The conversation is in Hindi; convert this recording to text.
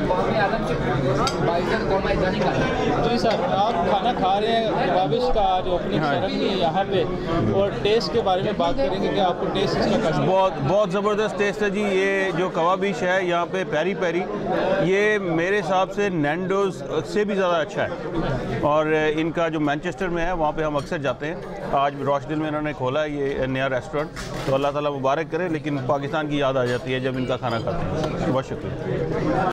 जी सर, आप खाना खा रहे हैं कबाबिश का आज ओपनिंग सेरेमनी है यहाँ पे, और टेस्ट के बारे में बात करेंगे कि आपको टेस्ट इसका कैसा? बहुत ज़बरदस्त टेस्ट है जी। ये जो कबाबिश है यहाँ पे पेरी पेरी, ये मेरे हिसाब से नैंडोज से भी ज़्यादा अच्छा है। और इनका जो मैनचेस्टर में है वहाँ पे हम अक्सर जाते हैं। आज रोशदिल में इन्होंने खोला है ये नया रेस्टोरेंट, तो अल्लाह ताला मुबारक करे। लेकिन पाकिस्तान की याद आ जाती है जब इनका खाना खाते हैं। बहुत शुक्रिया।